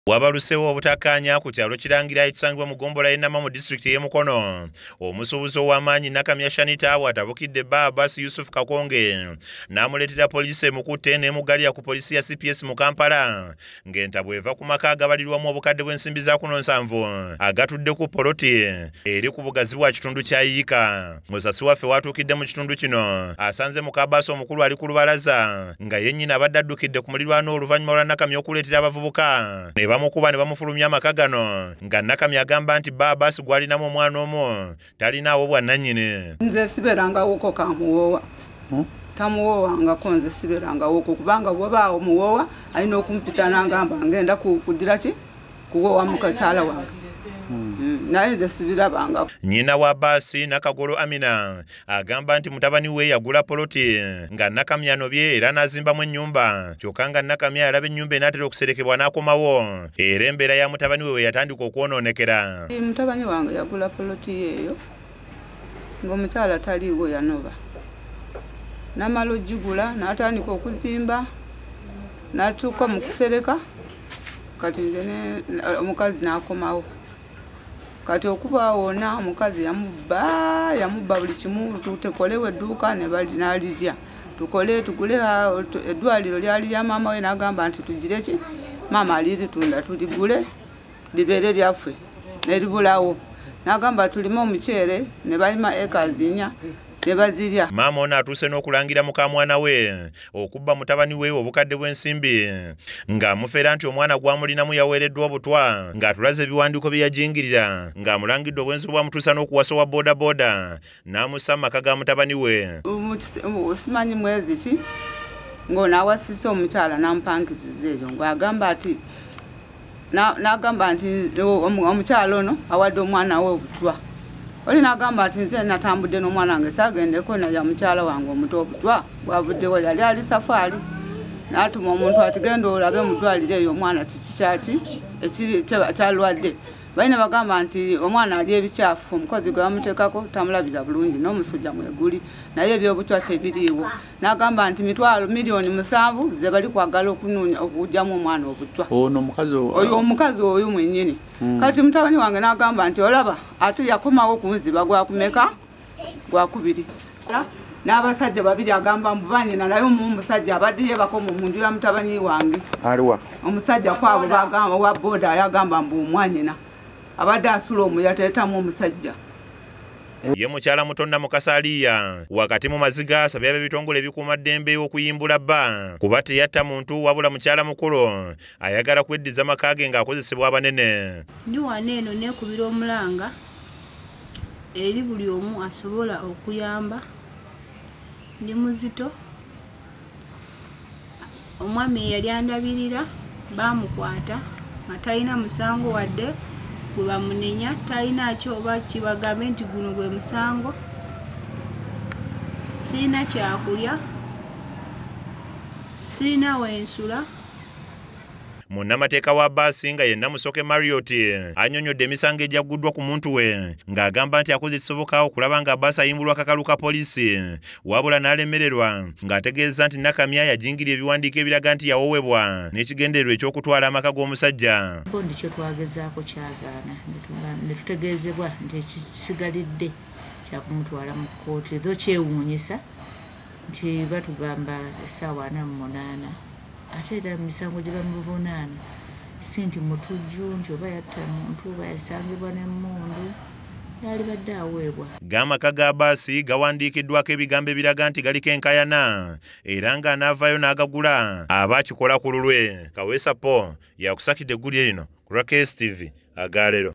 Wabalusewo obutakkaanya ku kyalo kirangira ekisangibwa mu ggombolola y'Ennama mu disitulikiti y'e Mukono. Omusuubuzi ow'amaanyi Nakamya Shanita bw'atabukidde Baabas Yusuf Kakonge n'amuleetera poliisi emukutte n'emuggalira ku poliisi ya CPS mu Kampala ng'entabwe eva ku maka agabalirwamu obukadde bw'ensimbi za 7 agatudde ku poloti eri ku bugazi bwa kitundu kya Yika. Musasi waffe watuukidde mu kitundu kino asanze mukabaasi omukulu ali ku lubalaza nga yennyini abadde addukidde ku mulirwano oluvannyuma lwa Nakamya okuleetera abavubuka bamukuba ne bamufulumya amaka gano nga Nakamya agamba nti Baabas gwalinamu omwana omu talinaawo bwannannyini. Nze siberangawoko kamuwoowa tamuwoowangako, nze siberangawoko kubanga bw'obaawo muwoowa alina okumpita n'agamba ngenda kuddira ki kuwoowa mukakyala wange. Naye nze sibirabangako. Nnyina wa Baasi Nakagolo Amina agamba nti mutabani we yagula poloti nga Nakamya anobye era n'azimbamu ennyumba, kyokka nga Nakamya yalaba ennyumba enaatera okuserekebwa n'akomawo era embeera ya mutabani we yatandika okwonoonekera. Mutabani wange yagula poloti eyo ng'omukyala taliiwo yanoba, n'amala ogigula n'atandika okuzimba n'atuuka mu kusereka, kati nze omukazi n'akomawo. Kati okuba wona omukazi yamubba buli kimu, tutekolewo edduuka n'alirya, tukole tugule eddwaliro lyali lya maama we, n'agamba nti tugire ki maama aliritunda tuligule libeere lyaffe, neribulawo. N'agamba tulime omuceere ne balima ekazi 4 ne bazirya. Maama ono atuuse n'okulangira muka mwana we okubba mutabani we obukadde bw'ensimbi ng'amufeera nti omwana gw'amulinamu yaweereddwa obutwa ng'atulaze ebiwandiiko bye yajingirira ng'amulangidde obwenzi obwamutuusa n'okuwasa owa boodabooda n'amussa mu maka ga mutabani we. Simanyi mwezi ki ng'onaawasisa omukyala n'amupankiziza eyo n'agamba nti omukyala ono awadde omwana we obutwa. Oli n'agamba nti nze natambudde n'omwana wange saagendeko naye mukyala wange omuto obutwa bwavuddewo, yali ali safaali. N'atuma omuntu ati genda olabe mu ddwaliro eyo omwana kiki kyalwadde. Balina bagamba nti omwana ali ebikyafu, omukozi gwe bamuteekako tamulabira bulungi n'omusujja mweguli, naye ebyobutwa tebiriiwo. N'agamba nti miliyoni 7 ze bali kwagala okugyamu omwana obutwa. Oyo omukazi oyo mwennyini. Kati mutabani wange n'agamba nti olaba ate yakomawo kunziba gwakumeka gwakubiri. N'abasajja babiri agamba mbubanyina naye omusajja abadde yeebaka mu nju ya mutabani wange. Aliwa Omusajja kwabo bagamba wa boda yagamba mbu omwanyina abadde asula omuya teetamu omusajja. Ye mukyala Mutonna Mukasaliya wakati mu maziga asabye ab'ebitongole ebikuuma ddembe okuyimbula bba kuba teyatta muntu wabula mukyala mukulu ayagala kweddiza maka ge ng'akozesebwa abanene. Ndi wano eno neekubira omulanga eri buli omu asobola okuyamba. Ndi muzito, omwami yali andabirira baamukwata nga talina musango wadde gwe bamunenya, talina kyo oba kibagambe nti guno gwe musango. Sirina kyakulya, sirina wensula. Munnamateeka wa Baasi nga ye Namusoke Marriott annyonnyodde emisango egyaguddwa ku muntu we ng'agamba nti akoze ekisoboka okulaba nga Baasi ayimbulwa akakalu ka poliisi wabula n'alemererwa ng'ategeeza nti Nakamya yajingirya ebiwandiiko ebiraga nti yawoowebwa n'ekigendererwa eky'okutwala amaka g'omusajja. Bondi kyo twagezaako kyagaana ne tutegeezebwa nti ekisigalidde kyakumutwala mu kkooti, zo kyewuunyisa nti batugamba essaawa 48 ate era misango gye bamuvunaana si nti mutujju nti oba yatta muntu oba yasangibwa n'emmundu yalibadde aweebwa. G'amaka ga Baasi gawandiikiddwako ebigambo ebiraga nti galiko enkayana era ng'anaavaayo n'agagula aba akikola ku lulwe. Kaweesa Po yakusakidde eggulire lino ku lwa KSTV Agaleero.